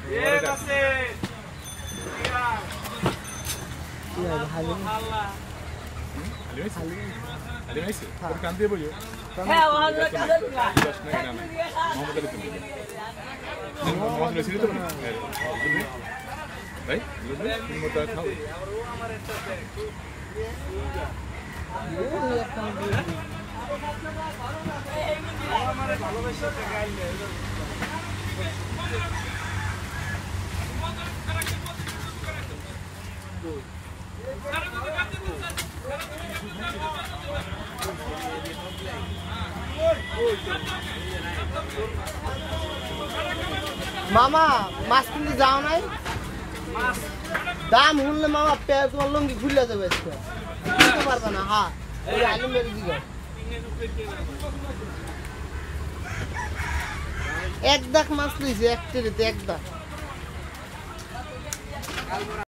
মামা মাছ কিনতে যাও নাই? দাম শুনলে মামা তোমার লঙ্গি খুলে যাবে, কিনতে পারবে না। হ্যাঁ আলু মেরে দিবে। এক দাগ মাছ লইছে, এক ট্রেতে এক দাগ।